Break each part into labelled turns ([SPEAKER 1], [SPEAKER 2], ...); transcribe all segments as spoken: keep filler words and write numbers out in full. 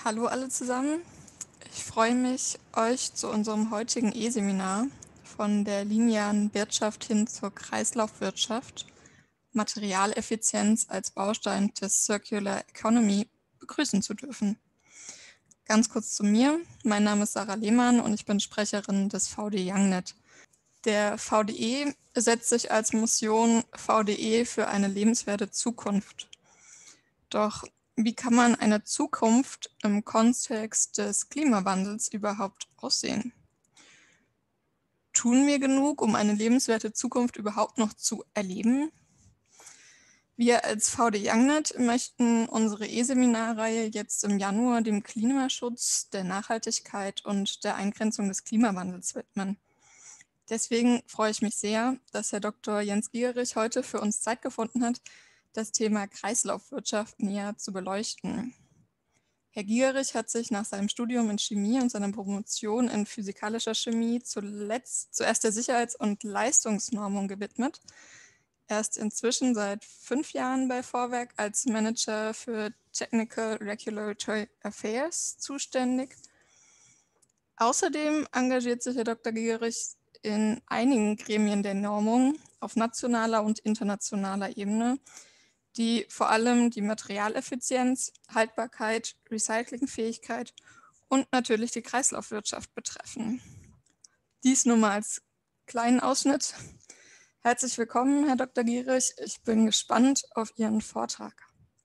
[SPEAKER 1] Hallo alle zusammen. Ich freue mich, euch zu unserem heutigen E-Seminar von der linearen Wirtschaft hin zur Kreislaufwirtschaft, Materialeffizienz als Baustein des Circular Economy begrüßen zu dürfen. Ganz kurz zu mir. Mein Name ist Sarah Lehmann und ich bin Sprecherin des V D YoungNet. Der V D E setzt sich als Mission V D E für eine lebenswerte Zukunft. Doch wie kann man eine Zukunft im Kontext des Klimawandels überhaupt aussehen? Tun wir genug, um eine lebenswerte Zukunft überhaupt noch zu erleben? Wir als V D YoungNet möchten unsere E-Seminarreihe jetzt im Januar dem Klimaschutz, der Nachhaltigkeit und der Eingrenzung des Klimawandels widmen. Deswegen freue ich mich sehr, dass Herr Doktor Jens Gierich heute für uns Zeit gefunden hat, das Thema Kreislaufwirtschaft näher zu beleuchten. Herr Gierich hat sich nach seinem Studium in Chemie und seiner Promotion in physikalischer Chemie zuletzt zuerst der Sicherheits- und Leistungsnormung gewidmet. Er ist inzwischen seit fünf Jahren bei Vorwerk als Manager für Technical Regulatory Affairs zuständig. Außerdem engagiert sich Herr Doktor Gierich in einigen Gremien der Normung auf nationaler und internationaler Ebene, die vor allem die Materialeffizienz, Haltbarkeit, Recyclingfähigkeit und natürlich die Kreislaufwirtschaft betreffen. Dies nur mal als kleinen Ausschnitt. Herzlich willkommen, Herr Doktor Gierich. Ich bin gespannt auf Ihren Vortrag.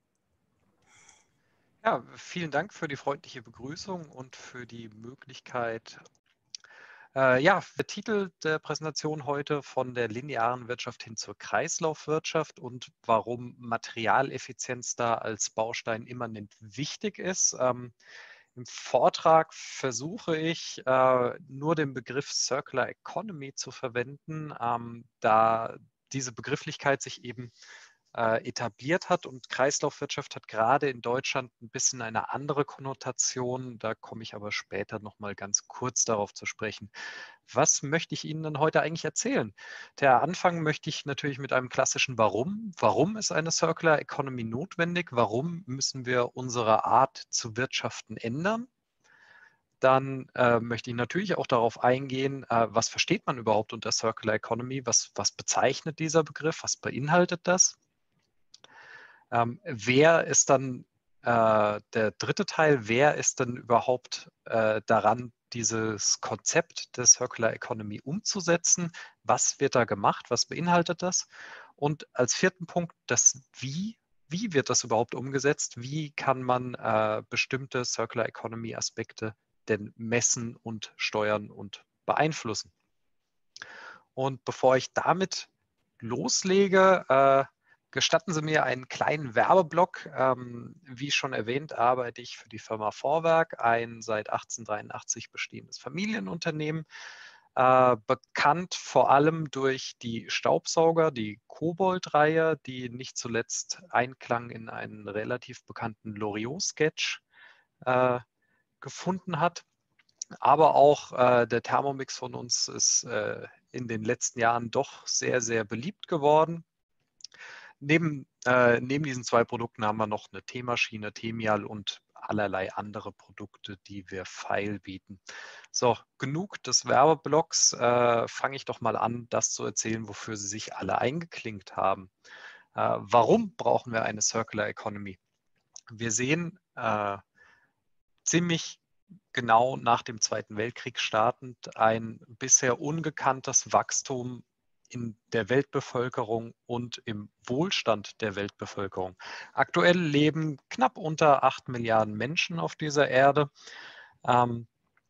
[SPEAKER 2] Ja, vielen Dank für die freundliche Begrüßung und für die Möglichkeit. Äh, ja, der Titel der Präsentation heute: von der linearen Wirtschaft hin zur Kreislaufwirtschaft und warum Materialeffizienz da als Baustein immanent wichtig ist. Ähm, Im Vortrag versuche ich äh, nur den Begriff Circular Economy zu verwenden, ähm, da diese Begrifflichkeit sich eben äh, etabliert hat, und Kreislaufwirtschaft hat gerade in Deutschland ein bisschen eine andere Konnotation. Da komme ich aber später noch mal ganz kurz darauf zu sprechen. Was möchte ich Ihnen denn heute eigentlich erzählen? Der Anfang möchte ich natürlich mit einem klassischen Warum. Warum ist eine Circular Economy notwendig? Warum müssen wir unsere Art zu wirtschaften ändern? Dann äh, möchte ich natürlich auch darauf eingehen, äh, was versteht man überhaupt unter Circular Economy? Was, was bezeichnet dieser Begriff? Was beinhaltet das? Ähm, wer ist dann äh, der dritte Teil? Wer ist denn überhaupt äh, daran, dieses Konzept der Circular Economy umzusetzen? Was wird da gemacht? Was beinhaltet das? Und als vierten Punkt das Wie. Wie wird das überhaupt umgesetzt? Wie kann man äh, bestimmte Circular Economy Aspekte denn messen und steuern und beeinflussen? Und bevor ich damit loslege, äh, gestatten Sie mir einen kleinen Werbeblock. Ähm, wie schon erwähnt, arbeite ich für die Firma Vorwerk, ein seit achtzehnhundertdreiundachtzig bestehendes Familienunternehmen, äh, bekannt vor allem durch die Staubsauger, die Kobold-Reihe, die nicht zuletzt Einklang in einen relativ bekannten Loriot-Sketch äh, gefunden hat. Aber auch äh, der Thermomix von uns ist äh, in den letzten Jahren doch sehr, sehr beliebt geworden. Neben, äh, neben diesen zwei Produkten haben wir noch eine Teemaschine, Temial und allerlei andere Produkte, die wir feil bieten. So, genug des Werbeblocks. Äh, fange ich doch mal an, das zu erzählen, wofür Sie sich alle eingeklinkt haben. Äh, warum brauchen wir eine Circular Economy? Wir sehen äh, ziemlich genau nach dem Zweiten Weltkrieg startend ein bisher ungekanntes Wachstum in der Weltbevölkerung und im Wohlstand der Weltbevölkerung. Aktuell leben knapp unter acht Milliarden Menschen auf dieser Erde. Ähm,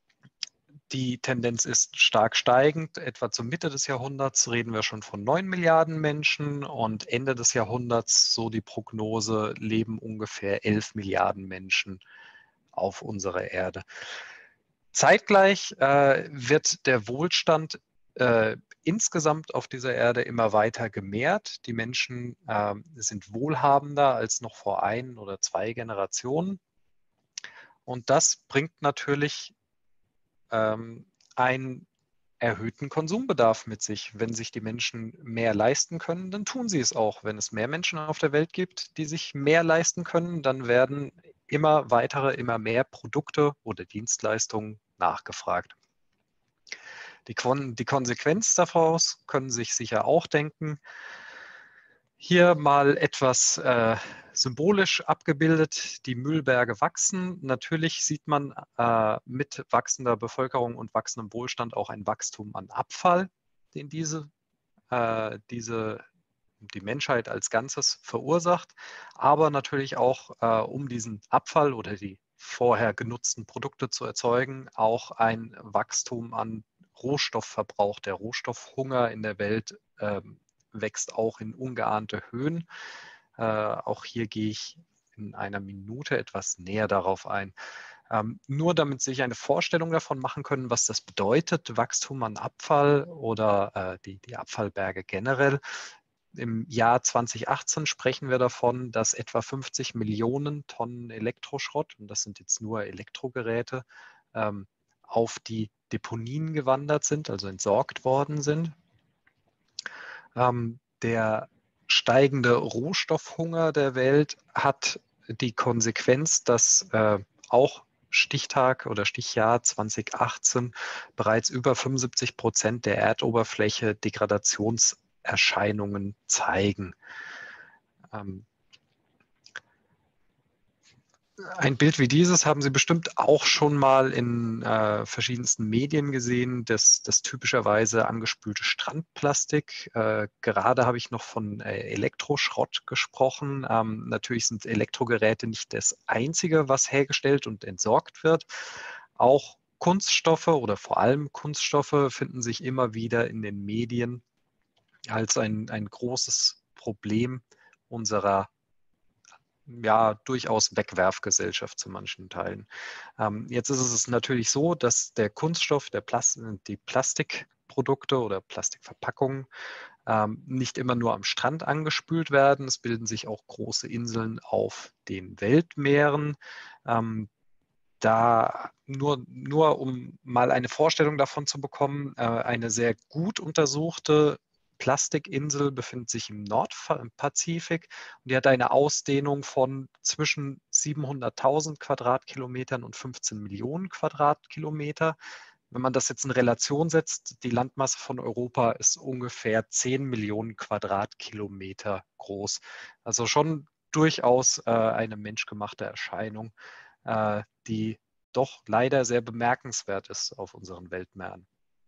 [SPEAKER 2] die Tendenz ist stark steigend. Etwa zur Mitte des Jahrhunderts reden wir schon von neun Milliarden Menschen, und Ende des Jahrhunderts, so die Prognose, leben ungefähr elf Milliarden Menschen auf unserer Erde. Zeitgleich äh, wird der Wohlstand äh, insgesamt auf dieser Erde immer weiter gemehrt. Die Menschen äh, sind wohlhabender als noch vor ein oder zwei Generationen. Und das bringt natürlich ähm, einen erhöhten Konsumbedarf mit sich. Wenn sich die Menschen mehr leisten können, dann tun sie es auch. Wenn es mehr Menschen auf der Welt gibt, die sich mehr leisten können, dann werden immer weitere, immer mehr Produkte oder Dienstleistungen nachgefragt. Die, Kon die Konsequenz daraus können Sie sich sicher auch denken. Hier mal etwas äh, symbolisch abgebildet, die Müllberge wachsen. Natürlich sieht man äh, mit wachsender Bevölkerung und wachsendem Wohlstand auch ein Wachstum an Abfall, den diese, äh, diese, die Menschheit als Ganzes verursacht, aber natürlich auch, äh, um diesen Abfall oder die vorher genutzten Produkte zu erzeugen, auch ein Wachstum an Rohstoffverbrauch. Der Rohstoffhunger in der Welt ähm, wächst auch in ungeahnte Höhen. Äh, auch hier gehe ich in einer Minute etwas näher darauf ein. Ähm, nur damit Sie sich eine Vorstellung davon machen können, was das bedeutet, Wachstum an Abfall oder äh, die, die Abfallberge generell. Im Jahr zweitausendachtzehn sprechen wir davon, dass etwa fünfzig Millionen Tonnen Elektroschrott, und das sind jetzt nur Elektrogeräte, ähm, auf die Deponien gewandert sind, also entsorgt worden sind. Ähm, der steigende Rohstoffhunger der Welt hat die Konsequenz, dass äh, auch Stichtag oder Stichjahr zweitausendachtzehn bereits über fünfundsiebzig Prozent der Erdoberfläche Degradationserscheinungen zeigen. Ähm, Ein Bild wie dieses haben Sie bestimmt auch schon mal in äh, verschiedensten Medien gesehen, das, das typischerweise angespülte Strandplastik. Äh, gerade habe ich noch von äh, Elektroschrott gesprochen. Ähm, natürlich sind Elektrogeräte nicht das Einzige, was hergestellt und entsorgt wird. Auch Kunststoffe oder vor allem Kunststoffe finden sich immer wieder in den Medien als ein, ein großes Problem unserer ja, durchaus Wegwerfgesellschaft zu manchen Teilen. Ähm, jetzt ist es natürlich so, dass der Kunststoff, der Plast die Plastikprodukte oder Plastikverpackungen ähm, nicht immer nur am Strand angespült werden. Es bilden sich auch große Inseln auf den Weltmeeren. Ähm, da nur, nur um mal eine Vorstellung davon zu bekommen, äh, eine sehr gut untersuchte Plastikinsel befindet sich im Nordpazifik und die hat eine Ausdehnung von zwischen siebenhunderttausend Quadratkilometern und fünfzehn Millionen Quadratkilometer. Wenn man das jetzt in Relation setzt, die Landmasse von Europa ist ungefähr zehn Millionen Quadratkilometer groß. Also schon durchaus äh, eine menschgemachte Erscheinung, äh, die doch leider sehr bemerkenswert ist auf unseren Weltmeeren.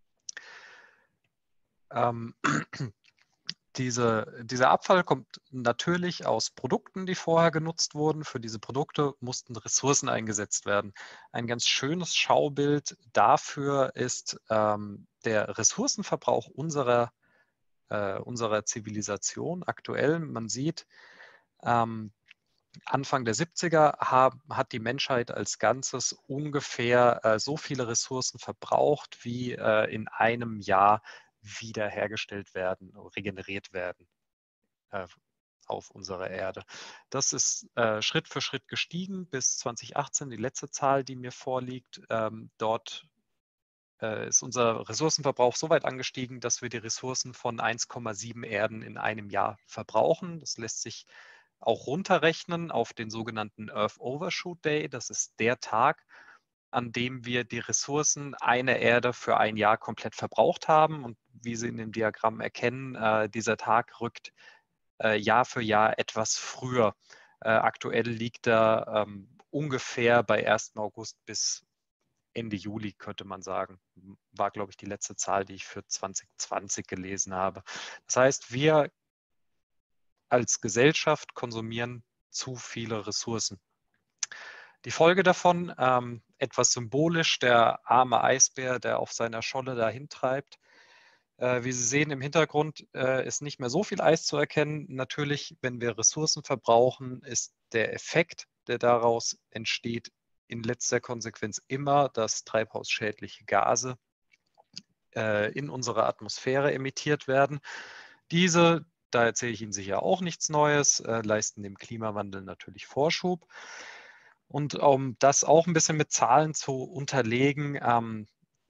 [SPEAKER 2] Ähm, diese, dieser Abfall kommt natürlich aus Produkten, die vorher genutzt wurden. Für diese Produkte mussten Ressourcen eingesetzt werden. Ein ganz schönes Schaubild dafür ist ähm, der Ressourcenverbrauch unserer, äh, unserer Zivilisation aktuell. Man sieht, ähm, Anfang der siebziger haben, hat die Menschheit als Ganzes ungefähr äh, so viele Ressourcen verbraucht, wie äh, in einem Jahr wiederhergestellt werden, regeneriert werden äh, auf unserer Erde. Das ist äh, Schritt für Schritt gestiegen bis zweitausendachtzehn, die letzte Zahl, die mir vorliegt. Ähm, dort äh, ist unser Ressourcenverbrauch so weit angestiegen, dass wir die Ressourcen von eins Komma sieben Erden in einem Jahr verbrauchen. Das lässt sich auch runterrechnen auf den sogenannten Earth Overshoot Day. Das ist der Tag, an dem wir die Ressourcen einer Erde für ein Jahr komplett verbraucht haben. Und wie Sie in dem Diagramm erkennen, äh, dieser Tag rückt äh, Jahr für Jahr etwas früher. Äh, aktuell liegt er ähm, ungefähr bei ersten August bis Ende Juli, könnte man sagen. War, glaube ich, die letzte Zahl, die ich für zwanzig zwanzig gelesen habe. Das heißt, wir als Gesellschaft konsumieren zu viele Ressourcen. Die Folge davon, ähm, etwas symbolisch, der arme Eisbär, der auf seiner Scholle dahin treibt. Äh, wie Sie sehen, im Hintergrund äh, ist nicht mehr so viel Eis zu erkennen. Natürlich, wenn wir Ressourcen verbrauchen, ist der Effekt, der daraus entsteht, in letzter Konsequenz immer, dass treibhausschädliche Gase äh, in unserer Atmosphäre emittiert werden. Diese, da erzähle ich Ihnen sicher auch nichts Neues, äh, leisten dem Klimawandel natürlich Vorschub. Und um das auch ein bisschen mit Zahlen zu unterlegen, ähm,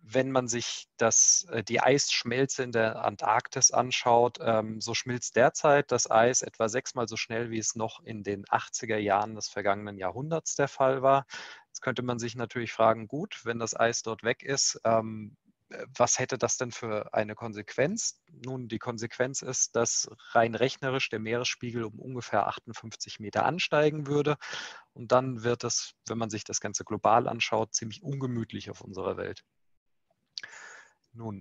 [SPEAKER 2] wenn man sich das, die Eisschmelze in der Antarktis anschaut, ähm, so schmilzt derzeit das Eis etwa sechsmal so schnell, wie es noch in den achtziger Jahren des vergangenen Jahrhunderts der Fall war. Jetzt könnte man sich natürlich fragen, gut, wenn das Eis dort weg ist, ähm, was hätte das denn für eine Konsequenz? Nun, die Konsequenz ist, dass rein rechnerisch der Meeresspiegel um ungefähr achtundfünfzig Meter ansteigen würde. Und dann wird es, wenn man sich das Ganze global anschaut, ziemlich ungemütlich auf unserer Welt. Nun,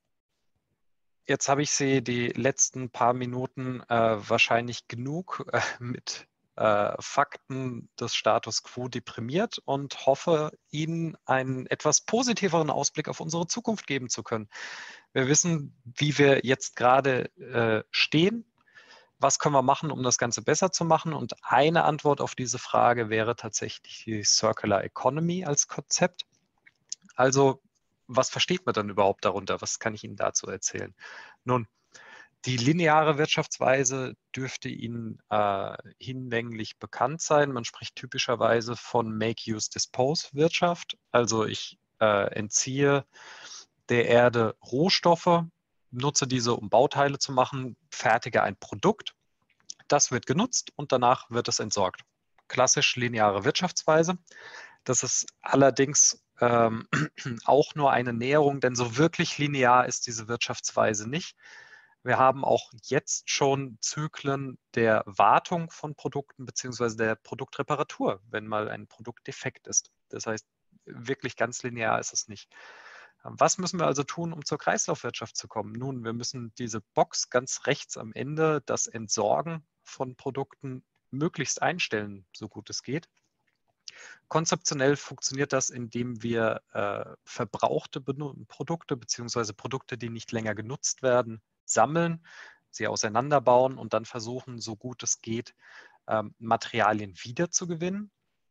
[SPEAKER 2] jetzt habe ich Sie die letzten paar Minuten äh, wahrscheinlich genug äh, mit äh, Fakten des Status quo deprimiert und hoffe, Ihnen einen etwas positiveren Ausblick auf unsere Zukunft geben zu können. Wir wissen, wie wir jetzt gerade äh, stehen. Was können wir machen, um das Ganze besser zu machen? Und eine Antwort auf diese Frage wäre tatsächlich die Circular Economy als Konzept. Also, was versteht man dann überhaupt darunter? Was kann ich Ihnen dazu erzählen? Nun, die lineare Wirtschaftsweise dürfte Ihnen äh, hinlänglich bekannt sein. Man spricht typischerweise von Make-Use-Dispose-Wirtschaft. Also ich äh, entziehe der Erde Rohstoffe, nutze diese, um Bauteile zu machen, fertige ein Produkt. Das wird genutzt und danach wird es entsorgt. Klassisch lineare Wirtschaftsweise. Das ist allerdings ähm, auch nur eine Näherung, denn so wirklich linear ist diese Wirtschaftsweise nicht. Wir haben auch jetzt schon Zyklen der Wartung von Produkten beziehungsweise der Produktreparatur, wenn mal ein Produkt defekt ist. Das heißt, wirklich ganz linear ist es nicht. Was müssen wir also tun, um zur Kreislaufwirtschaft zu kommen? Nun, wir müssen diese Box ganz rechts am Ende, das Entsorgen von Produkten, möglichst einstellen, so gut es geht. Konzeptionell funktioniert das, indem wir äh, verbrauchte Produkte beziehungsweise Produkte, die nicht länger genutzt werden, sammeln, sie auseinanderbauen und dann versuchen, so gut es geht, ähm, Materialien wiederzugewinnen.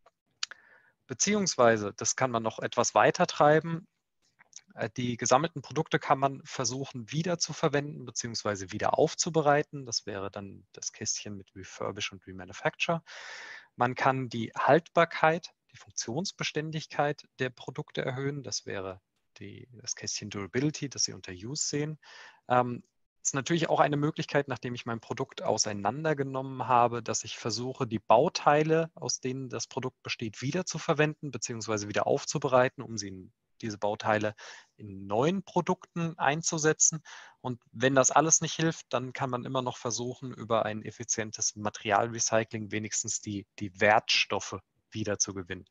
[SPEAKER 2] Beziehungsweise, das kann man noch etwas weiter treiben, äh, die gesammelten Produkte kann man versuchen wieder zu verwenden beziehungsweise wieder aufzubereiten. Das wäre dann das Kästchen mit Refurbish und Remanufacture. Man kann die Haltbarkeit, die Funktionsbeständigkeit der Produkte erhöhen. Das wäre die, das Kästchen Durability, das Sie unter Use sehen. Ähm, ist natürlich auch eine Möglichkeit, nachdem ich mein Produkt auseinandergenommen habe, dass ich versuche, die Bauteile, aus denen das Produkt besteht, wieder zu verwenden bzw. wieder aufzubereiten, um sie in diese Bauteile in neuen Produkten einzusetzen. Und wenn das alles nicht hilft, dann kann man immer noch versuchen, über ein effizientes Materialrecycling wenigstens die, die Wertstoffe wiederzugewinnen.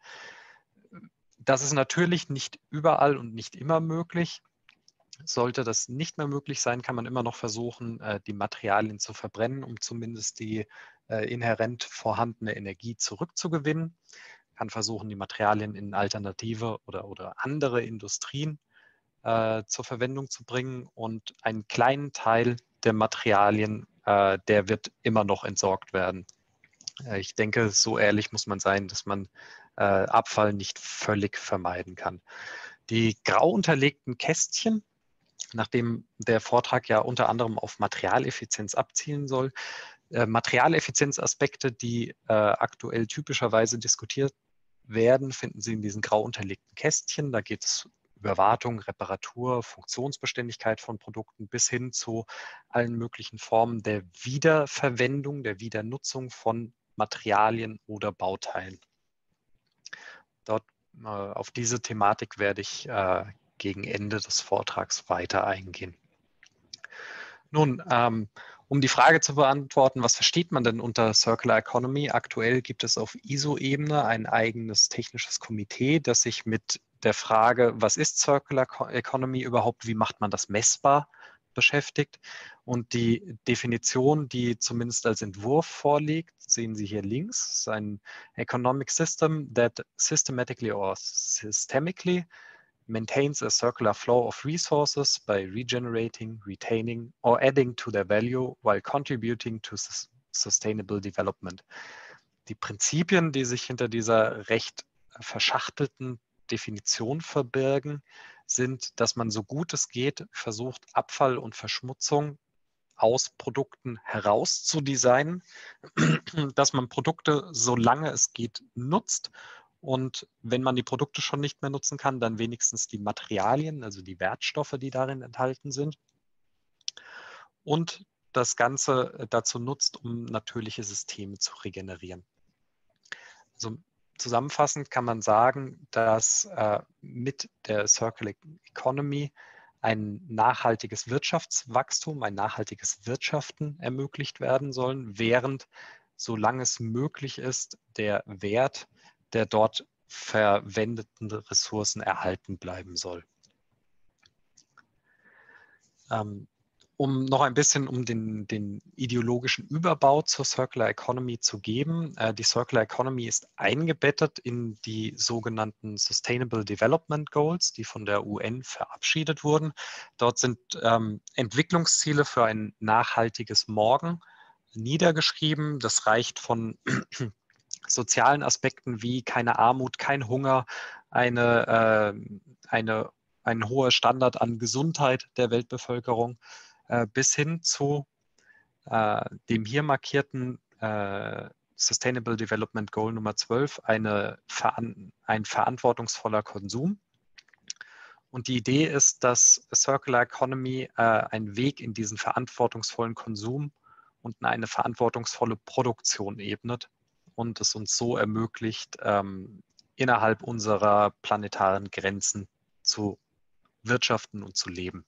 [SPEAKER 2] Das ist natürlich nicht überall und nicht immer möglich. Sollte das nicht mehr möglich sein, kann man immer noch versuchen, die Materialien zu verbrennen, um zumindest die inhärent vorhandene Energie zurückzugewinnen. Man kann versuchen, die Materialien in alternative oder, oder andere Industrien äh, zur Verwendung zu bringen. Und einen kleinen Teil der Materialien, äh, der wird immer noch entsorgt werden. Äh, ich denke, so ehrlich muss man sein, dass man äh, Abfall nicht völlig vermeiden kann. Die grau unterlegten Kästchen, nachdem der Vortrag ja unter anderem auf Materialeffizienz abzielen soll, äh, Materialeffizienzaspekte, die äh, aktuell typischerweise diskutiert werden, finden Sie in diesen grau unterlegten Kästchen. Da geht es über Wartung, Reparatur, Funktionsbeständigkeit von Produkten bis hin zu allen möglichen Formen der Wiederverwendung, der Wiedernutzung von Materialien oder Bauteilen. Dort äh, auf diese Thematik werde ich äh, gegen Ende des Vortrags weiter eingehen. Nun, ähm, um die Frage zu beantworten, was versteht man denn unter Circular Economy? Aktuell gibt es auf I S O-Ebene ein eigenes technisches Komitee, das sich mit der Frage, was ist Circular Economy überhaupt, wie macht man das messbar, beschäftigt. Und die Definition, die zumindest als Entwurf vorliegt, sehen Sie hier links, ist ein Economic System that systematically or systemically maintains a circular flow of resources by regenerating, retaining, or adding to their value while contributing to sustainable development. Die Prinzipien, die sich hinter dieser recht verschachtelten Definition verbirgen, sind, dass man so gut es geht versucht, Abfall und Verschmutzung aus Produkten herauszudesignen, dass man Produkte, solange es geht, nutzt Und wenn man die Produkte schon nicht mehr nutzen kann, dann wenigstens die Materialien, also die Wertstoffe, die darin enthalten sind. Und das Ganze dazu nutzt, um natürliche Systeme zu regenerieren. Also zusammenfassend kann man sagen, dass äh, mit der Circular Economy ein nachhaltiges Wirtschaftswachstum, ein nachhaltiges Wirtschaften ermöglicht werden sollen, während, solange es möglich ist, der Wert der dort verwendeten Ressourcen erhalten bleiben soll. Ähm, Um noch ein bisschen um den, den ideologischen Überbau zur Circular Economy zu geben. Äh, die Circular Economy ist eingebettet in die sogenannten Sustainable Development Goals, die von der U N verabschiedet wurden. Dort sind ähm, Entwicklungsziele für ein nachhaltiges Morgen niedergeschrieben. Das reicht von sozialen Aspekten wie keine Armut, kein Hunger, eine, äh, eine, ein hoher Standard an Gesundheit der Weltbevölkerung, äh, bis hin zu äh, dem hier markierten äh, Sustainable Development Goal Nummer zwölf, eine, ein verantwortungsvoller Konsum. Und die Idee ist, dass Circular Economy äh, einen Weg in diesen verantwortungsvollen Konsum und eine verantwortungsvolle Produktion ebnet und es uns so ermöglicht, ähm, innerhalb unserer planetaren Grenzen zu wirtschaften und zu leben.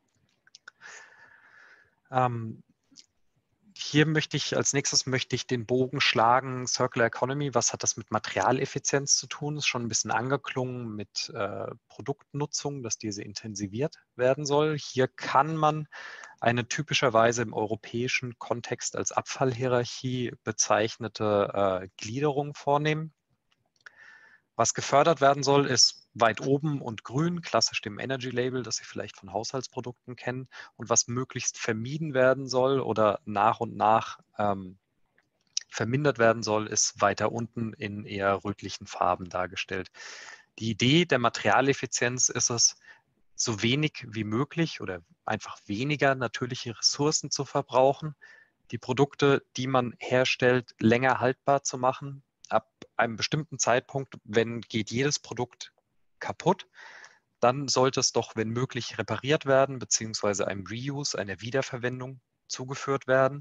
[SPEAKER 2] Ähm, Hier möchte ich, als nächstes möchte ich den Bogen schlagen, Circular Economy, was hat das mit Materialeffizienz zu tun? Ist schon ein bisschen angeklungen mit äh, Produktnutzung, dass diese intensiviert werden soll. Hier kann man eine typischerweise im europäischen Kontext als Abfallhierarchie bezeichnete äh, Gliederung vornehmen. Was gefördert werden soll, ist weit oben und grün, klassisch dem Energy Label, das Sie vielleicht von Haushaltsprodukten kennen. Und was möglichst vermieden werden soll oder nach und nach ähm, vermindert werden soll, ist weiter unten in eher rötlichen Farben dargestellt. Die Idee der Materialeffizienz ist es, so wenig wie möglich oder einfach weniger natürliche Ressourcen zu verbrauchen, die Produkte, die man herstellt, länger haltbar zu machen. Ab einem bestimmten Zeitpunkt, wenn geht jedes Produkt kaputt, dann sollte es doch, wenn möglich, repariert werden, beziehungsweise einem Reuse, einer Wiederverwendung zugeführt werden.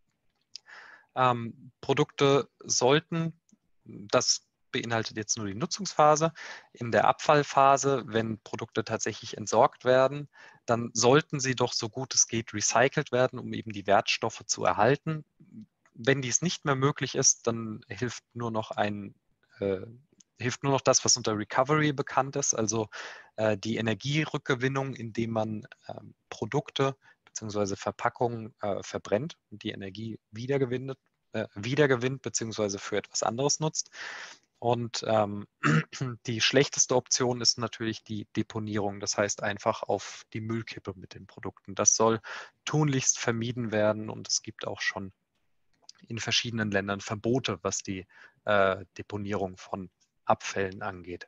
[SPEAKER 2] Ähm, Produkte sollten, das beinhaltet jetzt nur die Nutzungsphase, in der Abfallphase, wenn Produkte tatsächlich entsorgt werden, dann sollten sie doch so gut es geht recycelt werden, um eben die Wertstoffe zu erhalten. Wenn dies nicht mehr möglich ist, dann hilft nur noch ein äh, hilft nur noch das, was unter Recovery bekannt ist, also äh, die Energierückgewinnung, indem man äh, Produkte bzw. Verpackungen äh, verbrennt und die Energie wiedergewinnt, äh, wiedergewinnt bzw. für etwas anderes nutzt. Und ähm, die schlechteste Option ist natürlich die Deponierung, das heißt einfach auf die Müllkippe mit den Produkten. Das soll tunlichst vermieden werden und es gibt auch schon in verschiedenen Ländern Verbote, was die äh, Deponierung von Abfällen angeht.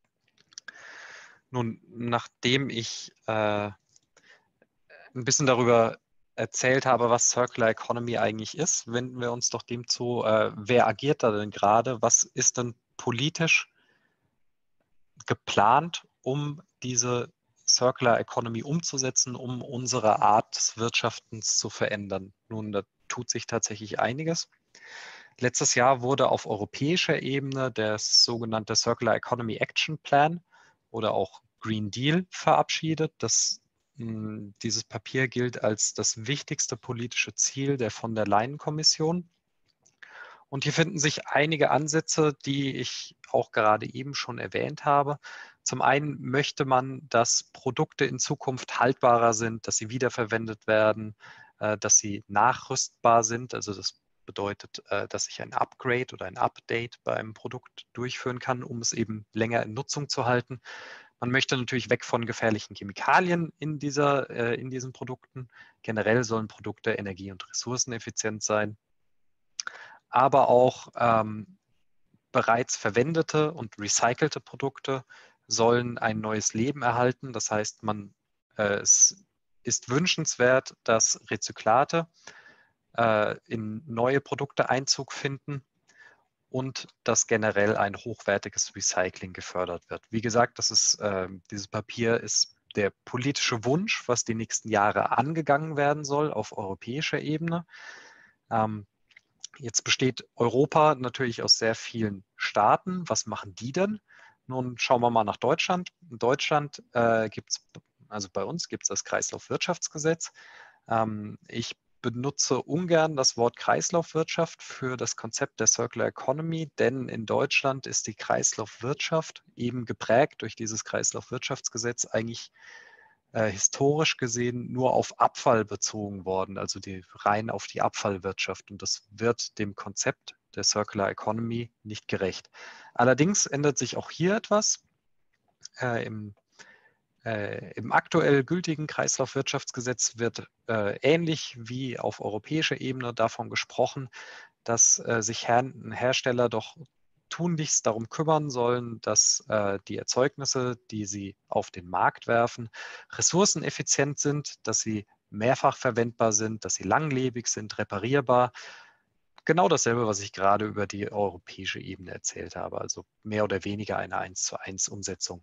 [SPEAKER 2] Nun, nachdem ich äh, ein bisschen darüber erzählt habe, was Circular Economy eigentlich ist, wenden wir uns doch dem zu, äh, wer agiert da denn gerade? Was ist denn politisch geplant, um diese Circular Economy umzusetzen, um unsere Art des Wirtschaftens zu verändern? Nun, da tut sich tatsächlich einiges. Letztes Jahr wurde auf europäischer Ebene der sogenannte Circular Economy Action Plan oder auch Green Deal verabschiedet. Das, mh, dieses Papier gilt als das wichtigste politische Ziel der von der Leyen-Kommission. Und hier finden sich einige Ansätze, die ich auch gerade eben schon erwähnt habe. Zum einen möchte man, dass Produkte in Zukunft haltbarer sind, dass sie wiederverwendet werden, äh, dass sie nachrüstbar sind. Also das bedeutet, äh, dass ich ein Upgrade oder ein Update bei einem Produkt durchführen kann, um es eben länger in Nutzung zu halten. Man möchte natürlich weg von gefährlichen Chemikalien in, dieser, äh, in diesen Produkten. Generell sollen Produkte energie- und ressourceneffizient sein, aber auch ähm, bereits verwendete und recycelte Produkte sollen ein neues Leben erhalten. Das heißt, man, äh, es ist wünschenswert, dass Rezyklate äh, in neue Produkte Einzug finden und dass generell ein hochwertiges Recycling gefördert wird. Wie gesagt, das ist, äh, dieses Papier ist der politische Wunsch, was die nächsten Jahre angegangen werden soll auf europäischer Ebene. Ähm, jetzt besteht Europa natürlich aus sehr vielen Staaten. Was machen die denn? Nun schauen wir mal nach Deutschland. In Deutschland äh, gibt es, also bei uns gibt es das Kreislaufwirtschaftsgesetz. Ähm, ich benutze ungern das Wort Kreislaufwirtschaft für das Konzept der Circular Economy, denn in Deutschland ist die Kreislaufwirtschaft eben geprägt durch dieses Kreislaufwirtschaftsgesetz eigentlich äh, historisch gesehen nur auf Abfall bezogen worden, also die, rein auf die Abfallwirtschaft. Und das wird dem Konzept der Circular Economy nicht gerecht. Allerdings ändert sich auch hier etwas. Äh, im, äh, Im aktuell gültigen Kreislaufwirtschaftsgesetz wird äh, ähnlich wie auf europäischer Ebene davon gesprochen, dass äh, sich Her Hersteller doch tunlichst darum kümmern sollen, dass äh, die Erzeugnisse, die sie auf den Markt werfen, ressourceneffizient sind, dass sie mehrfach verwendbar sind, dass sie langlebig sind, reparierbar. Genau dasselbe, was ich gerade über die europäische Ebene erzählt habe, also mehr oder weniger eine eins zu eins Umsetzung.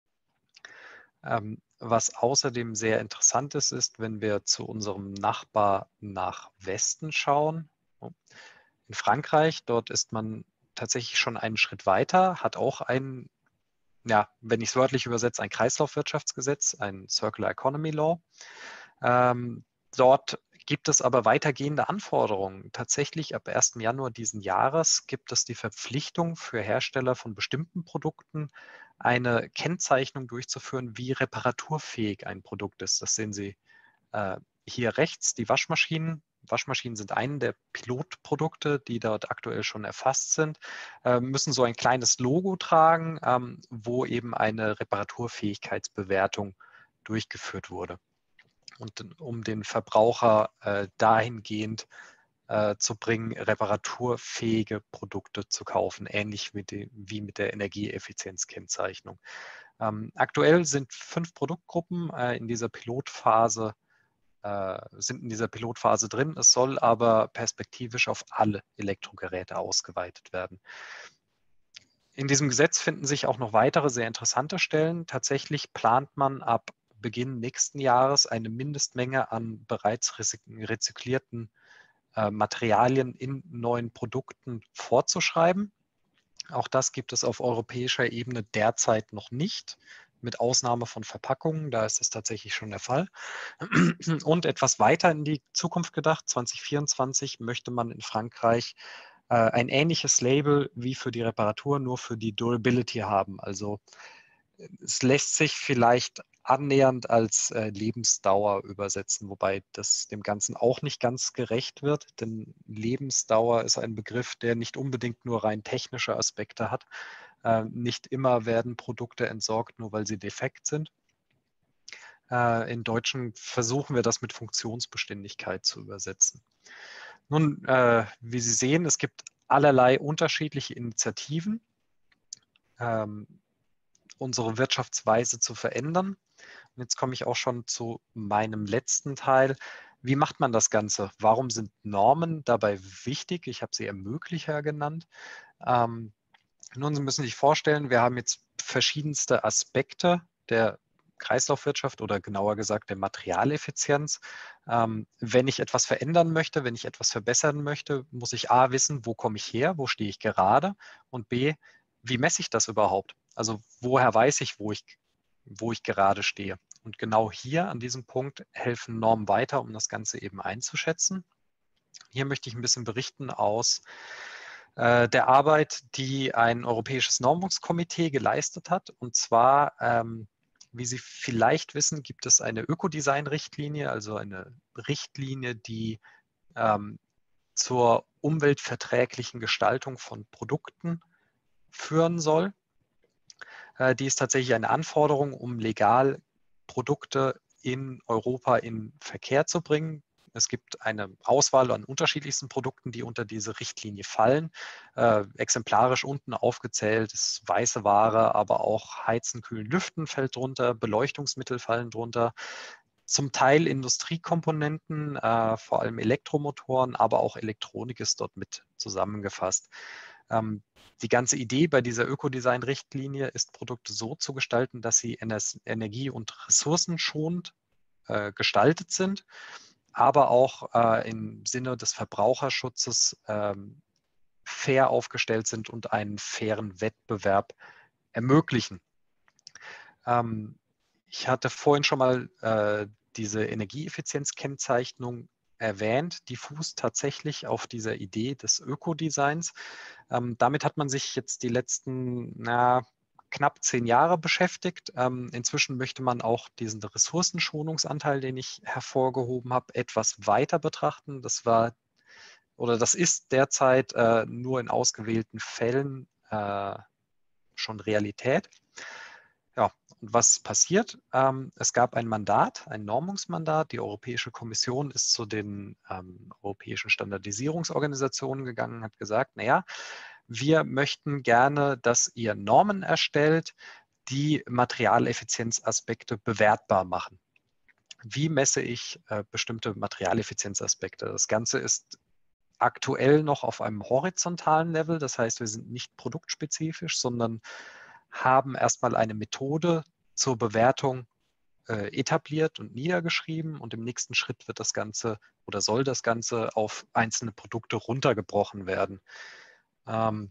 [SPEAKER 2] Ähm, was außerdem sehr interessant ist, ist, wenn wir zu unserem Nachbar nach Westen schauen. In Frankreich, dort ist man tatsächlich schon einen Schritt weiter, hat auch ein, ja, wenn ich es wörtlich übersetze, ein Kreislaufwirtschaftsgesetz, ein Circular Economy Law. Ähm, dort gibt es aber weitergehende Anforderungen. Tatsächlich ab ersten Januar diesen Jahres gibt es die Verpflichtung für Hersteller von bestimmten Produkten, eine Kennzeichnung durchzuführen, wie reparaturfähig ein Produkt ist. Das sehen Sie äh, hier rechts, die Waschmaschinen. Waschmaschinen sind eine der Pilotprodukte, die dort aktuell schon erfasst sind, äh, müssen so ein kleines Logo tragen, ähm, wo eben eine Reparaturfähigkeitsbewertung durchgeführt wurde. Und um den Verbraucher äh, dahingehend äh, zu bringen, reparaturfähige Produkte zu kaufen, ähnlich wie, die, wie mit der Energieeffizienzkennzeichnung. Ähm, aktuell sind fünf Produktgruppen äh, in dieser Pilotphase äh, sind in dieser Pilotphase drin. Es soll aber perspektivisch auf alle Elektrogeräte ausgeweitet werden. In diesem Gesetz finden sich auch noch weitere sehr interessante Stellen. Tatsächlich plant man ab Beginn nächsten Jahres eine Mindestmenge an bereits rezyklierten äh, Materialien in neuen Produkten vorzuschreiben. Auch das gibt es auf europäischer Ebene derzeit noch nicht, mit Ausnahme von Verpackungen. Da ist es tatsächlich schon der Fall. Und etwas weiter in die Zukunft gedacht, zwanzig vierundzwanzig möchte man in Frankreich äh, ein ähnliches Label wie für die Reparatur, nur für die Durability haben. Also es lässt sich vielleicht annähernd als äh, Lebensdauer übersetzen, wobei das dem Ganzen auch nicht ganz gerecht wird, denn Lebensdauer ist ein Begriff, der nicht unbedingt nur rein technische Aspekte hat. Äh, nicht immer werden Produkte entsorgt, nur weil sie defekt sind. Äh, in Deutschen versuchen wir das mit Funktionsbeständigkeit zu übersetzen. Nun, äh, wie Sie sehen, es gibt allerlei unterschiedliche Initiativen, ähm, unsere Wirtschaftsweise zu verändern. Und jetzt komme ich auch schon zu meinem letzten Teil. Wie macht man das Ganze? Warum sind Normen dabei wichtig? Ich habe sie Ermöglicher genannt. Ähm, nun, Sie müssen sich vorstellen, wir haben jetzt verschiedenste Aspekte der Kreislaufwirtschaft oder genauer gesagt der Materialeffizienz. Ähm, wenn ich etwas verändern möchte, wenn ich etwas verbessern möchte, muss ich A wissen, wo komme ich her, wo stehe ich gerade und B, wie messe ich das überhaupt? Also woher weiß ich, wo ich, wo ich gerade stehe? Und genau hier an diesem Punkt helfen Normen weiter, um das Ganze eben einzuschätzen. Hier möchte ich ein bisschen berichten aus äh, der Arbeit, die ein europäisches Normungskomitee geleistet hat. Und zwar, ähm, wie Sie vielleicht wissen, gibt es eine Ökodesign-Richtlinie, also eine Richtlinie, die ähm, zur umweltverträglichen Gestaltung von Produkten führen soll. Äh, die ist tatsächlich eine Anforderung, um legal Produkte in Europa in Verkehr zu bringen. Es gibt eine Auswahl an unterschiedlichsten Produkten, die unter diese Richtlinie fallen. Äh, exemplarisch unten aufgezählt ist weiße Ware, aber auch Heizen, Kühlen, Lüften fällt drunter, Beleuchtungsmittel fallen drunter. Zum Teil Industriekomponenten, äh, vor allem Elektromotoren, aber auch Elektronik ist dort mit zusammengefasst. Ähm, die ganze Idee bei dieser Ökodesign-Richtlinie ist, Produkte so zu gestalten, dass sie energie- und ressourcenschonend äh, gestaltet sind, aber auch äh, im Sinne des Verbraucherschutzes ähm, fair aufgestellt sind und einen fairen Wettbewerb ermöglichen. Ähm, ich hatte vorhin schon mal äh, diese Energieeffizienzkennzeichnung erwähnt, die fußt tatsächlich auf dieser Idee des Ökodesigns. Ähm, damit hat man sich jetzt die letzten na, knapp zehn Jahre beschäftigt. Ähm, inzwischen möchte man auch diesen Ressourcenschonungsanteil, den ich hervorgehoben habe, etwas weiter betrachten. Das war oder das ist derzeit äh, nur in ausgewählten Fällen äh, schon Realität. Ja, und was passiert? Ähm, es gab ein Mandat, ein Normungsmandat. Die Europäische Kommission ist zu den ähm, europäischen Standardisierungsorganisationen gegangen und hat gesagt, naja, wir möchten gerne, dass ihr Normen erstellt, die Materialeffizienzaspekte bewertbar machen. Wie messe ich äh, bestimmte Materialeffizienzaspekte? Das Ganze ist aktuell noch auf einem horizontalen Level. Das heißt, wir sind nicht produktspezifisch, sondern haben erstmal eine Methode zur Bewertung äh, etabliert und niedergeschrieben. Und im nächsten Schritt wird das Ganze oder soll das Ganze auf einzelne Produkte runtergebrochen werden. Ähm,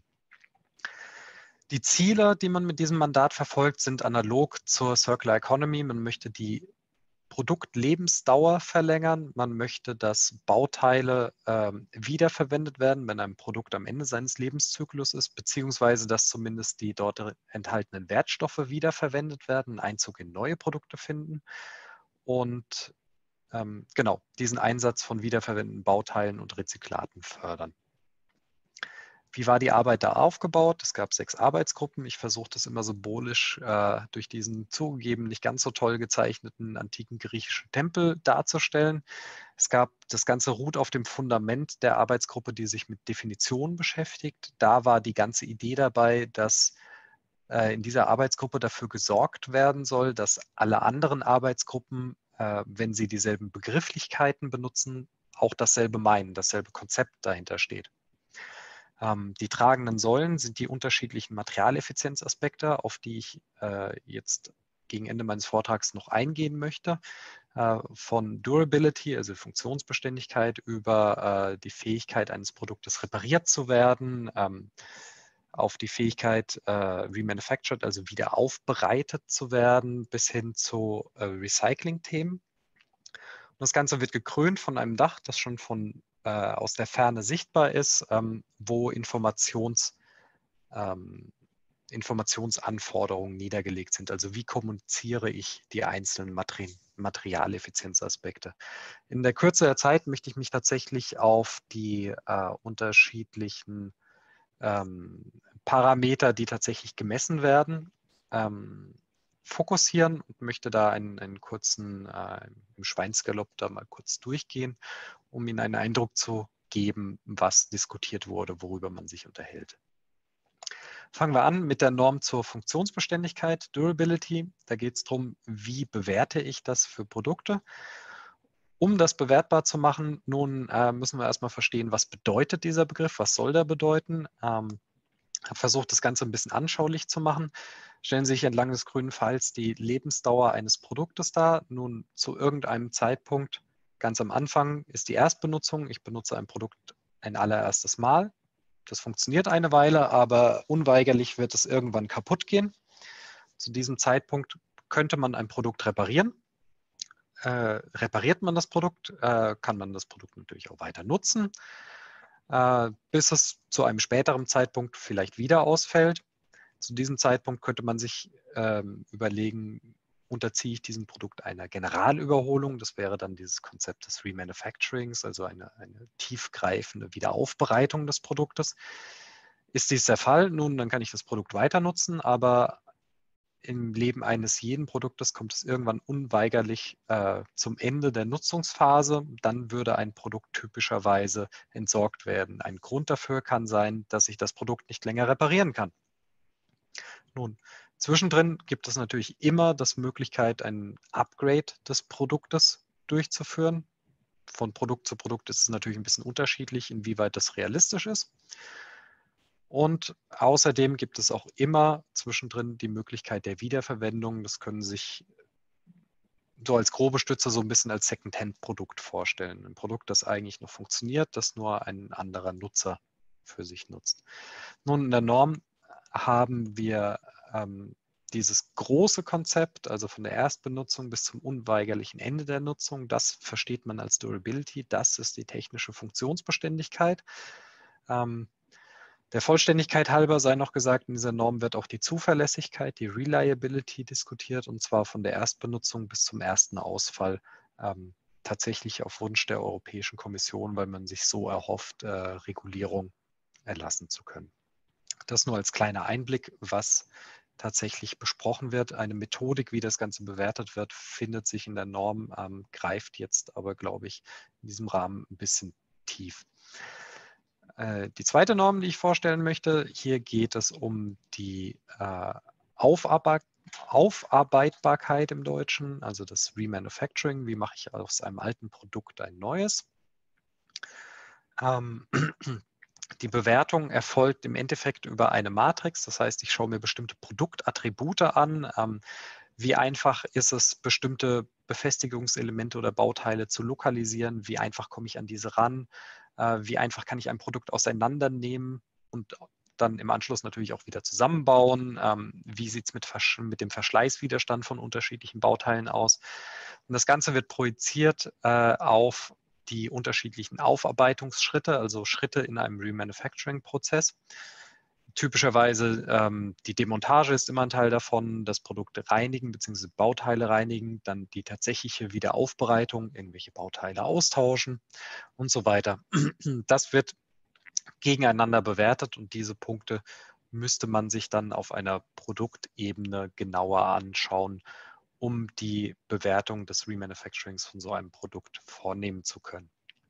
[SPEAKER 2] die Ziele, die man mit diesem Mandat verfolgt, sind analog zur Circular Economy. Man möchte die Produktlebensdauer verlängern. Man möchte, dass Bauteile ähm, wiederverwendet werden, wenn ein Produkt am Ende seines Lebenszyklus ist, beziehungsweise dass zumindest die dort enthaltenen Wertstoffe wiederverwendet werden, Einzug in neue Produkte finden. Und ähm, genau, diesen Einsatz von wiederverwendeten Bauteilen und Rezyklaten fördern. Wie war die Arbeit da aufgebaut? Es gab sechs Arbeitsgruppen. Ich versuche das immer symbolisch äh, durch diesen zugegeben nicht ganz so toll gezeichneten antiken griechischen Tempel darzustellen. Es gab, das Ganze ruht auf dem Fundament der Arbeitsgruppe, die sich mit Definitionen beschäftigt. Da war die ganze Idee dabei, dass äh, in dieser Arbeitsgruppe dafür gesorgt werden soll, dass alle anderen Arbeitsgruppen, äh, wenn sie dieselben Begrifflichkeiten benutzen, auch dasselbe meinen, dasselbe Konzept dahinter steht. Ähm, die tragenden Säulen sind die unterschiedlichen Materialeffizienzaspekte, auf die ich äh, jetzt gegen Ende meines Vortrags noch eingehen möchte. Äh, von Durability, also Funktionsbeständigkeit, über äh, die Fähigkeit eines Produktes repariert zu werden, ähm, auf die Fähigkeit äh, remanufactured, also wieder aufbereitet zu werden, bis hin zu äh, Recycling-Themen. Das Ganze wird gekrönt von einem Dach, das schon von, äh, aus der Ferne sichtbar ist, ähm, wo Informations, ähm, Informationsanforderungen niedergelegt sind. Also wie kommuniziere ich die einzelnen Materi Materialeffizienzaspekte. In der Kürze der Zeit möchte ich mich tatsächlich auf die äh, unterschiedlichen ähm, Parameter, die tatsächlich gemessen werden, ähm, fokussieren und möchte da einen, einen kurzen äh, im Schweinsgalopp da mal kurz durchgehen, um Ihnen einen Eindruck zu geben, was diskutiert wurde, worüber man sich unterhält. Fangen wir an mit der Norm zur Funktionsbeständigkeit, Durability. Da geht es darum, wie bewerte ich das für Produkte. Um das bewertbar zu machen, nun äh, müssen wir erstmal verstehen, was bedeutet dieser Begriff, was soll der bedeuten. Ähm, habe versucht, das Ganze ein bisschen anschaulich zu machen. Stellen Sie sich entlang des grünen Pfeils die Lebensdauer eines Produktes dar. Nun zu irgendeinem Zeitpunkt, ganz am Anfang, ist die Erstbenutzung. Ich benutze ein Produkt ein allererstes Mal. Das funktioniert eine Weile, aber unweigerlich wird es irgendwann kaputt gehen. Zu diesem Zeitpunkt könnte man ein Produkt reparieren. Äh, repariert man das Produkt, äh, kann man das Produkt natürlich auch weiter nutzen, äh, bis es zu einem späteren Zeitpunkt vielleicht wieder ausfällt. Zu diesem Zeitpunkt könnte man sich ähm, überlegen, unterziehe ich diesem Produkt einer Generalüberholung. Das wäre dann dieses Konzept des Remanufacturings, also eine, eine tiefgreifende Wiederaufbereitung des Produktes. Ist dies der Fall, nun, dann kann ich das Produkt weiter nutzen, aber im Leben eines jeden Produktes kommt es irgendwann unweigerlich äh, zum Ende der Nutzungsphase. Dann würde ein Produkt typischerweise entsorgt werden. Ein Grund dafür kann sein, dass ich das Produkt nicht länger reparieren kann. Nun, zwischendrin gibt es natürlich immer das Möglichkeit, ein Upgrade des Produktes durchzuführen. Von Produkt zu Produkt ist es natürlich ein bisschen unterschiedlich, inwieweit das realistisch ist. Und außerdem gibt es auch immer zwischendrin die Möglichkeit der Wiederverwendung. Das können sich so als grobe Stütze so ein bisschen als Second-Hand-Produkt vorstellen. Ein Produkt, das eigentlich noch funktioniert, das nur ein anderer Nutzer für sich nutzt. Nun, in der Norm haben wir ähm, dieses große Konzept, also von der Erstbenutzung bis zum unweigerlichen Ende der Nutzung. Das versteht man als Durability. Das ist die technische Funktionsbeständigkeit. Ähm, Der Vollständigkeit halber sei noch gesagt, in dieser Norm wird auch die Zuverlässigkeit, die Reliability diskutiert, und zwar von der Erstbenutzung bis zum ersten Ausfall, ähm, tatsächlich auf Wunsch der Europäischen Kommission, weil man sich so erhofft, äh, Regulierung erlassen zu können. Das nur als kleiner Einblick, was tatsächlich besprochen wird. Eine Methodik, wie das Ganze bewertet wird, findet sich in der Norm, ähm, greift jetzt aber, glaube ich, in diesem Rahmen ein bisschen tief. Die zweite Norm, die ich vorstellen möchte, hier geht es um die äh, Aufarbeit Aufarbeitbarkeit im Deutschen, also das Remanufacturing. Wie mache ich aus einem alten Produkt ein neues? Ähm, die Bewertung erfolgt im Endeffekt über eine Matrix. Das heißt, ich schaue mir bestimmte Produktattribute an. Ähm, wie einfach ist es, bestimmte Befestigungselemente oder Bauteile zu lokalisieren? Wie einfach komme ich an diese ran? Wie einfach kann ich ein Produkt auseinandernehmen und dann im Anschluss natürlich auch wieder zusammenbauen? Wie sieht es mit, mit dem Verschleißwiderstand von unterschiedlichen Bauteilen aus? Und das Ganze wird projiziert auf die unterschiedlichen Aufarbeitungsschritte, also Schritte in einem Remanufacturing-Prozess. Typischerweise ähm, die Demontage ist immer ein Teil davon, das Produkt reinigen bzw. Bauteile reinigen, dann die tatsächliche Wiederaufbereitung, irgendwelche Bauteile austauschen und so weiter. Das wird gegeneinander bewertet und diese Punkte müsste man sich dann auf einer Produktebene genauer anschauen, um die Bewertung des Remanufacturings von so einem Produkt vornehmen zu können.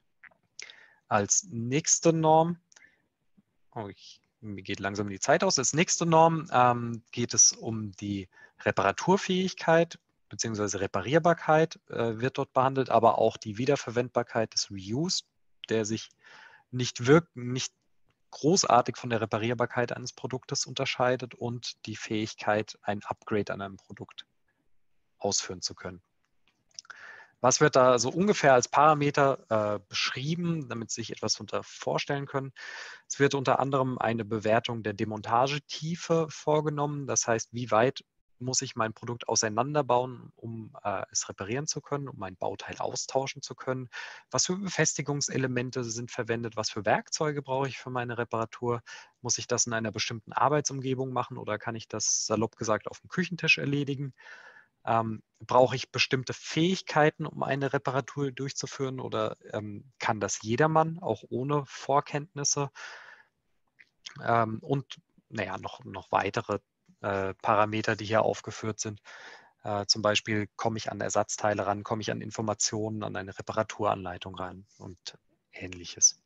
[SPEAKER 2] Als nächste Norm, oh, ich mir geht langsam die Zeit aus. Als nächste Norm ähm, geht es um die Reparaturfähigkeit bzw. Reparierbarkeit äh, wird dort behandelt, aber auch die Wiederverwendbarkeit des Reuse, der sich nicht wirken, nicht großartig von der Reparierbarkeit eines Produktes unterscheidet, und die Fähigkeit, ein Upgrade an einem Produkt ausführen zu können. Was wird da so ungefähr als Parameter äh, beschrieben, damit Sie sich etwas darunter vorstellen können? Es wird unter anderem eine Bewertung der Demontagetiefe vorgenommen. Das heißt, wie weit muss ich mein Produkt auseinanderbauen, um äh, es reparieren zu können, um ein Bauteil austauschen zu können? Was für Befestigungselemente sind verwendet? Was für Werkzeuge brauche ich für meine Reparatur? Muss ich das in einer bestimmten Arbeitsumgebung machen oder kann ich das salopp gesagt auf dem Küchentisch erledigen? Ähm, brauche ich bestimmte Fähigkeiten, um eine Reparatur durchzuführen, oder ähm, kann das jedermann, auch ohne Vorkenntnisse? Ähm, und naja, noch, noch weitere äh, Parameter, die hier aufgeführt sind. Äh, zum Beispiel, komme ich an Ersatzteile ran, komme ich an Informationen, an eine Reparaturanleitung ran und Ähnliches.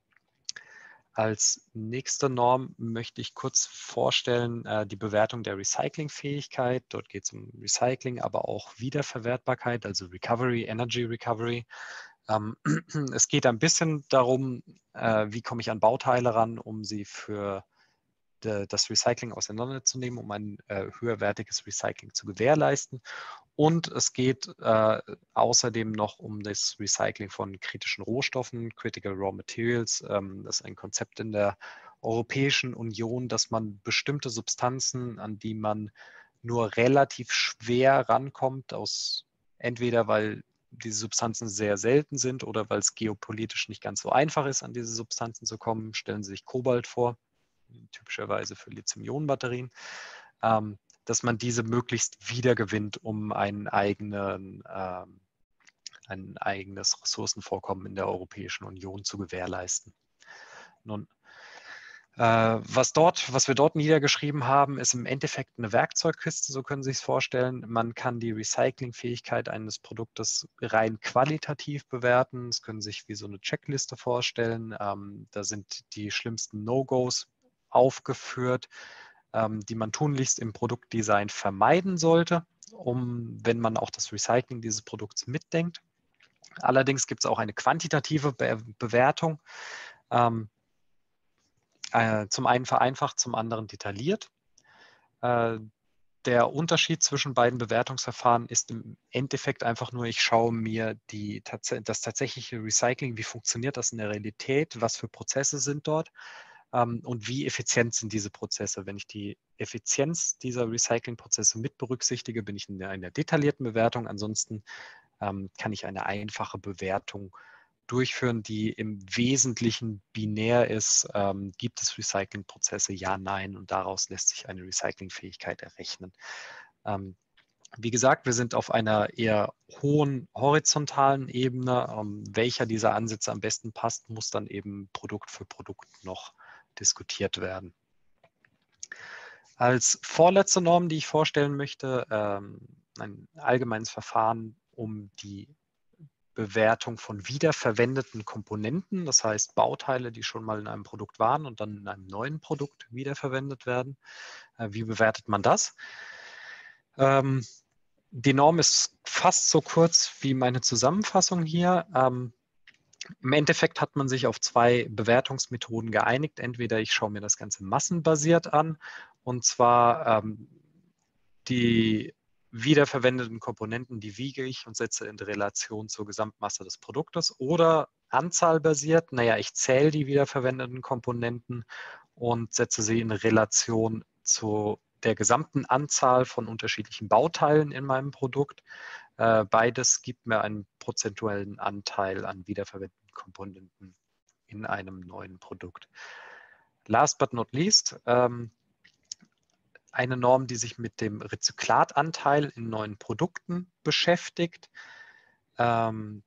[SPEAKER 2] Als nächste Norm möchte ich kurz vorstellen äh, die Bewertung der Recyclingfähigkeit. Dort geht es um Recycling, aber auch Wiederverwertbarkeit, also Recovery, Energy Recovery. Ähm, es geht ein bisschen darum, äh, wie komme ich an Bauteile ran, um sie für de, das Recycling auseinanderzunehmen, um ein äh, höherwertiges Recycling zu gewährleisten. Und es geht äh, außerdem noch um das Recycling von kritischen Rohstoffen, Critical Raw Materials. Ähm, das ist ein Konzept in der Europäischen Union, dass man bestimmte Substanzen, an die man nur relativ schwer rankommt, aus entweder weil diese Substanzen sehr selten sind oder weil es geopolitisch nicht ganz so einfach ist, an diese Substanzen zu kommen. Stellen Sie sich Kobalt vor, typischerweise für Lithium-Ionen-Batterien. Ähm, dass man diese möglichst wiedergewinnt, um einen eigenen, ähm, ein eigenes Ressourcenvorkommen in der Europäischen Union zu gewährleisten. Nun, äh, was, dort, was wir dort niedergeschrieben haben, ist im Endeffekt eine Werkzeugkiste, so können Sie sich es vorstellen. Man kann die Recyclingfähigkeit eines Produktes rein qualitativ bewerten. Das können Sie sich wie so eine Checkliste vorstellen. Ähm, da sind die schlimmsten No-Gos aufgeführt, die man tunlichst im Produktdesign vermeiden sollte, um, wenn man auch das Recycling dieses Produkts mitdenkt. Allerdings gibt es auch eine quantitative Be Bewertung. Ähm, äh, zum einen vereinfacht, zum anderen detailliert. Äh, Der Unterschied zwischen beiden Bewertungsverfahren ist im Endeffekt einfach nur, ich schaue mir die, das tatsächliche Recycling, wie funktioniert das in der Realität, was für Prozesse sind dort ähm, und wie effizient sind diese Prozesse. Wenn ich die Effizienz dieser Recyclingprozesse mit berücksichtige, bin ich in einer detaillierten Bewertung. Ansonsten ähm, kann ich eine einfache Bewertung durchführen, die im Wesentlichen binär ist. Ähm, gibt es Recyclingprozesse? Ja, nein. Und daraus lässt sich eine Recyclingfähigkeit errechnen. Ähm, wie gesagt, wir sind auf einer eher hohen horizontalen Ebene. Ähm, welcher dieser Ansätze am besten passt, muss dann eben Produkt für Produkt noch diskutiert werden. Als vorletzte Norm, die ich vorstellen möchte, ähm, ein allgemeines Verfahren, um die Bewertung von wiederverwendeten Komponenten, das heißt Bauteile, die schon mal in einem Produkt waren und dann in einem neuen Produkt wiederverwendet werden. Äh, wie bewertet man das? Ähm, die Norm ist fast so kurz wie meine Zusammenfassung hier. Ähm, Im Endeffekt hat man sich auf zwei Bewertungsmethoden geeinigt. Entweder ich schaue mir das Ganze massenbasiert an, und zwar ähm, die wiederverwendeten Komponenten, die wiege ich und setze in Relation zur Gesamtmasse des Produktes, oder anzahlbasiert, naja, ich zähle die wiederverwendeten Komponenten und setze sie in Relation zu der gesamten Anzahl von unterschiedlichen Bauteilen in meinem Produkt. Äh, beides gibt mir einen prozentuellen Anteil an wiederverwendeten Komponenten in einem neuen Produkt. Last but not least, ähm, eine Norm, die sich mit dem Rezyklatanteil in neuen Produkten beschäftigt. Ähm,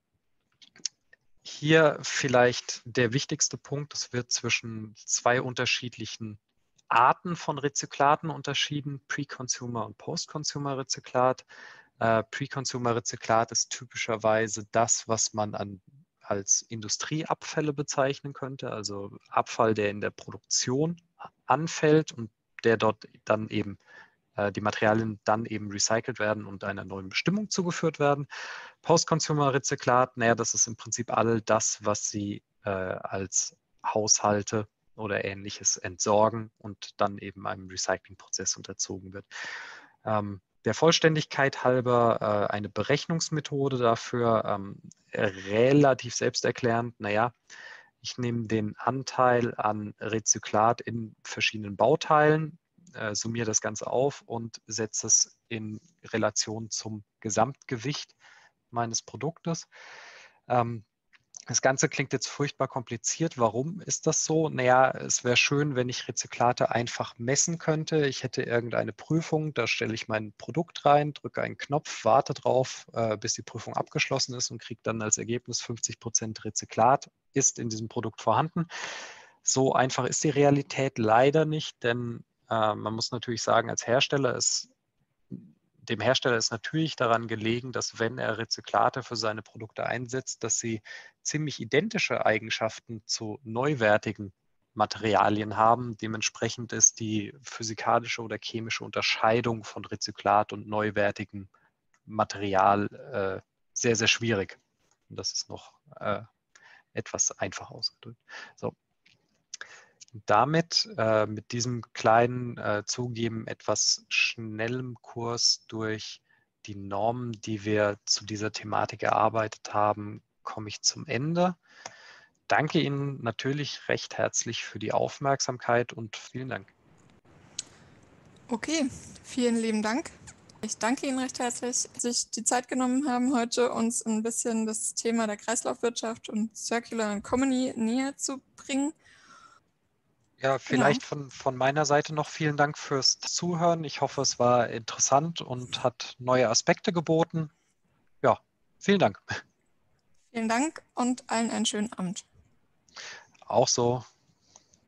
[SPEAKER 2] hier vielleicht der wichtigste Punkt: Es wird zwischen zwei unterschiedlichen Arten von Rezyklaten unterschieden, Pre-Consumer und Post-Consumer-Rezyklat. Äh, Pre-Consumer-Rezyklat ist typischerweise das, was man an, als Industrieabfälle bezeichnen könnte, also Abfall, der in der Produktion anfällt und der dort dann eben äh, die Materialien dann eben recycelt werden und einer neuen Bestimmung zugeführt werden. Post-Consumer-Rezyklat, naja, das ist im Prinzip all das, was Sie äh, als Haushalte oder Ähnliches entsorgen und dann eben einem Recyclingprozess unterzogen wird. Ähm, der Vollständigkeit halber äh, eine Berechnungsmethode dafür, ähm, relativ selbsterklärend. Naja, ich nehme den Anteil an Rezyklat in verschiedenen Bauteilen, äh, summiere das Ganze auf und setze es in Relation zum Gesamtgewicht meines Produktes. Ähm, Das Ganze klingt jetzt furchtbar kompliziert. Warum ist das so? Naja, es wäre schön, wenn ich Rezyklate einfach messen könnte. Ich hätte irgendeine Prüfung, da stelle ich mein Produkt rein, drücke einen Knopf, warte drauf, äh, bis die Prüfung abgeschlossen ist und kriege dann als Ergebnis fünfzig Prozent Rezyklat ist in diesem Produkt vorhanden. So einfach ist die Realität leider nicht, denn äh, man muss natürlich sagen, als Hersteller ist dem Hersteller ist natürlich daran gelegen, dass, wenn er Rezyklate für seine Produkte einsetzt, dass sie ziemlich identische Eigenschaften zu neuwertigen Materialien haben. Dementsprechend ist die physikalische oder chemische Unterscheidung von Rezyklat und neuwertigem Material äh, sehr, sehr schwierig. Und das ist noch äh, etwas einfach ausgedrückt. So. Damit, äh, mit diesem kleinen äh, Zugeben etwas schnellem Kurs durch die Normen, die wir zu dieser Thematik erarbeitet haben, komme ich zum Ende. Danke Ihnen natürlich recht herzlich für die Aufmerksamkeit und vielen Dank.
[SPEAKER 1] Okay, vielen lieben Dank. Ich danke Ihnen recht herzlich, dass Sie sich die Zeit genommen haben, heute uns ein bisschen das Thema der Kreislaufwirtschaft und Circular Economy näher zu bringen.
[SPEAKER 2] Ja,
[SPEAKER 1] Genau.
[SPEAKER 2] vielleicht von, von meiner Seite noch vielen Dank fürs Zuhören. Ich hoffe, es war interessant und hat neue Aspekte geboten. Ja, vielen Dank.
[SPEAKER 1] Vielen Dank und allen einen schönen Abend.
[SPEAKER 2] Auch so.